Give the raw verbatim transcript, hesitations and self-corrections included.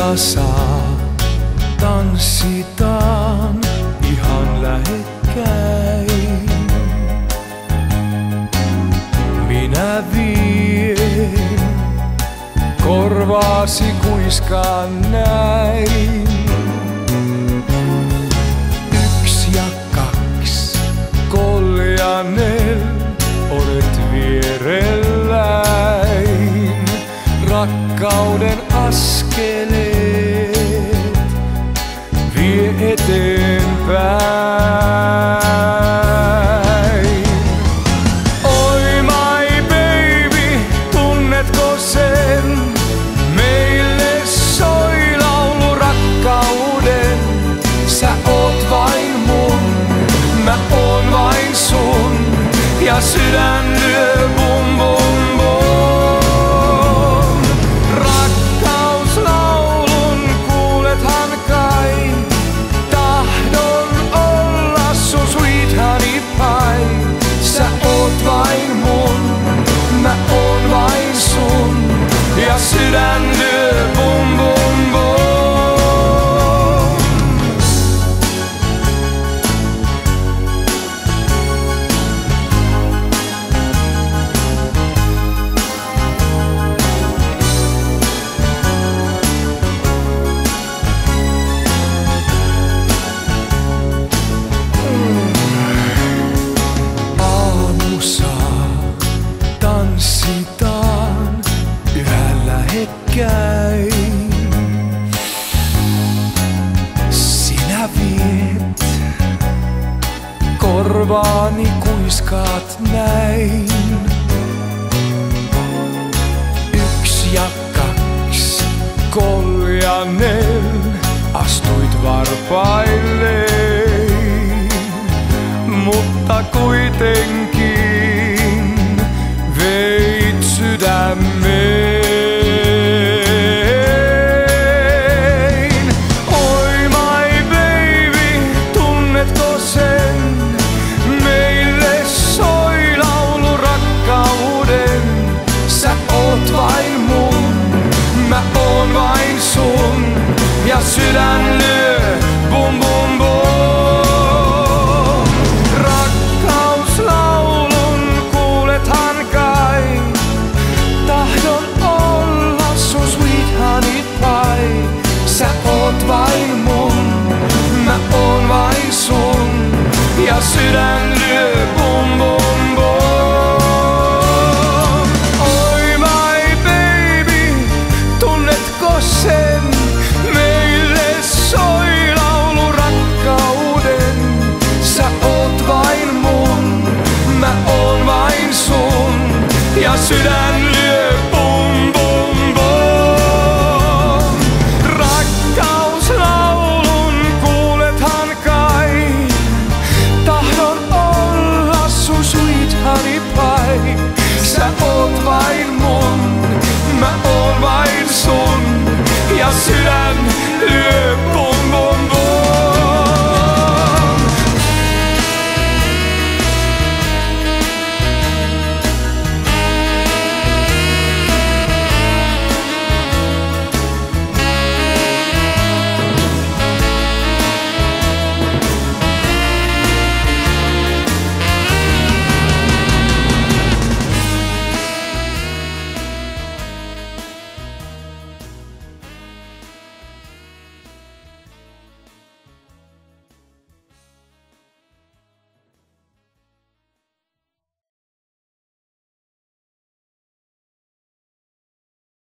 saa, tanssitaan ihan lähekkäin. Minä vien korvaasi kuiskaan näin. Yksi ja kaks, koljanel, olet vierelläin. Rakkauden askeleet vie eteenpäin. Oi my baby, tunnetko sen? Meille soi laulu rakkauden. Sä oot vain mun, mä oon vain sun, ja sydän lyö bum bum bum. Rakkauslaulun kuulethan kai, tahdon olla sun sweet honey pie. Sä oot vain mun, mä oon vain sun, ja sydän lyö bum bum bum. Tanssitaan yhä lähekkäin. Sinä viet korvaani, kuiskaat näin. Yksi ja kaks, koljanel, astuit varpailleen, mutta kuitenkin veit sydämeen. Oi my baby, tunnetko sen? Meille soi laulu rakkauden. Sä oot vain mun, mä oon vain sun, ja sydän lyö bum bum bum. Sä oot vain mun, mä oon vain sun, ja sydän lyö bum bum bum. Oi my baby, tunnetko sen? Meille soi laulu rakkauden. Sä oot vain mun, mä oon vain sun, ja sydän